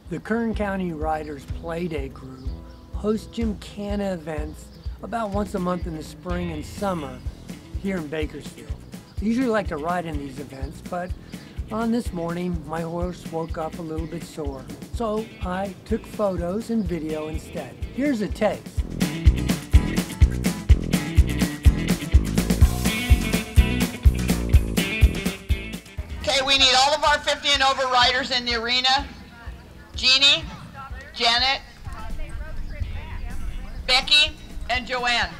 The Kern County Riders Playday group hosts Gymkhana events about once a month in the spring and summer here in Bakersfield. I usually like to ride in these events, but on this morning my horse woke up a little bit sore. So I took photos and video instead. Here's a taste. Okay, we need all of our 50 and over riders in the arena. Jeannie, Janet, Becky, and Joanne.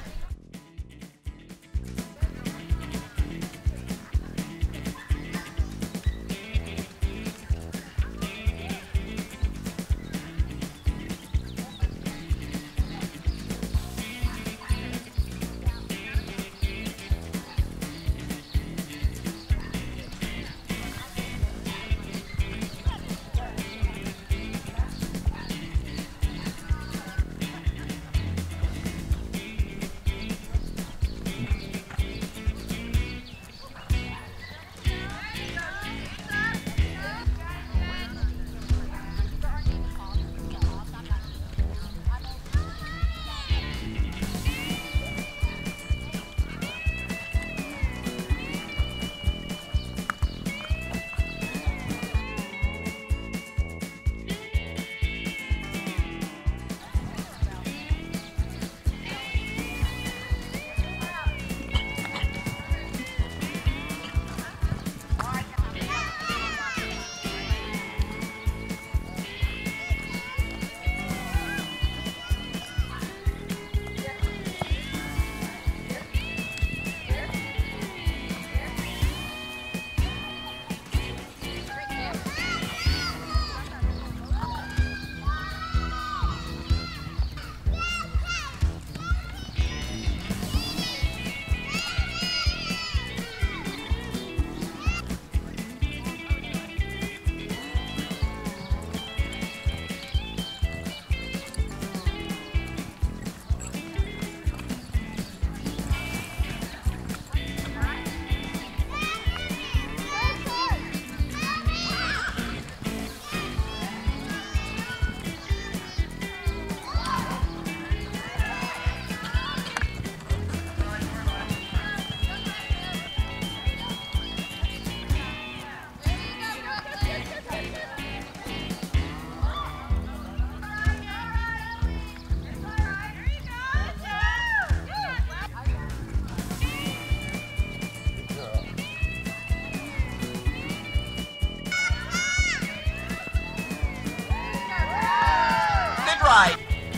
Right.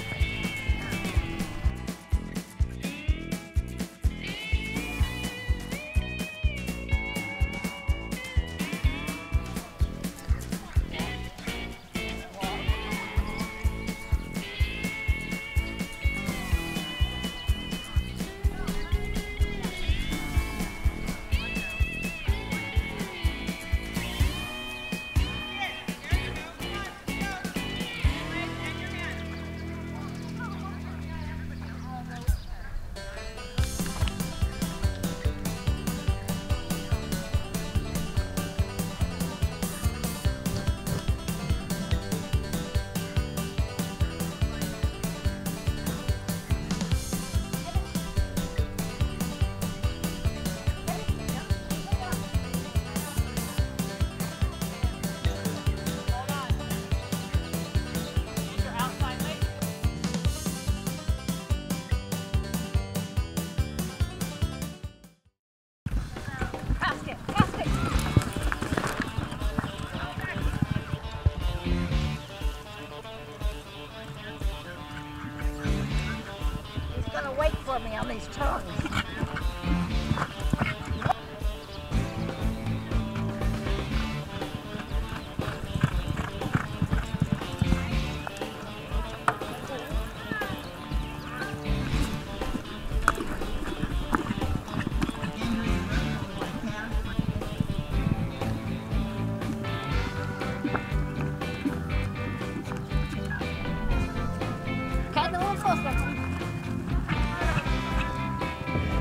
Wait for me on these turns. Okay, the one closer.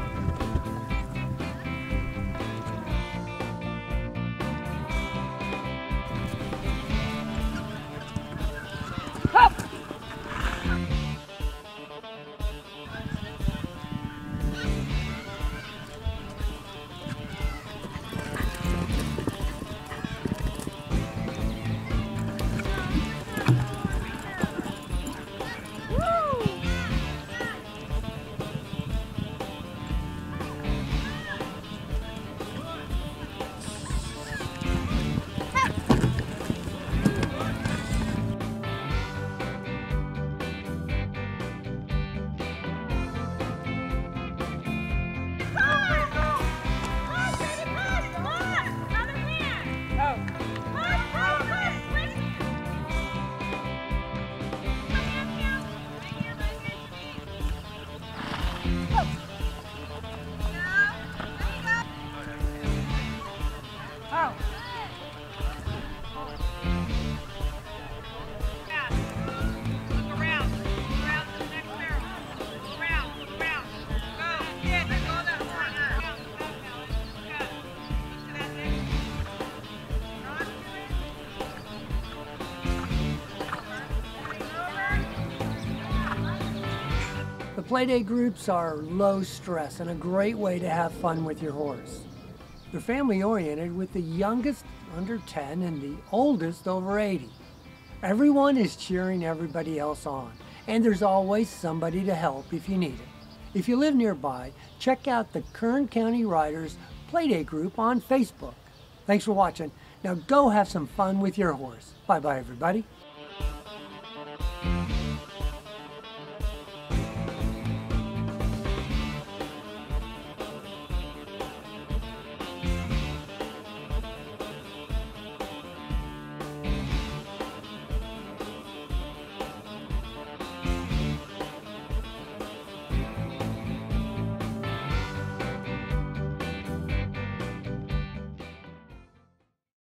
Playday groups are low stress and a great way to have fun with your horse. They're family oriented with the youngest under 10 and the oldest over 80. Everyone is cheering everybody else on, and there's always somebody to help if you need it. If you live nearby, check out the Kern County Riders Playday group on Facebook. Thanks for watching. Now go have some fun with your horse. Bye-bye, everybody.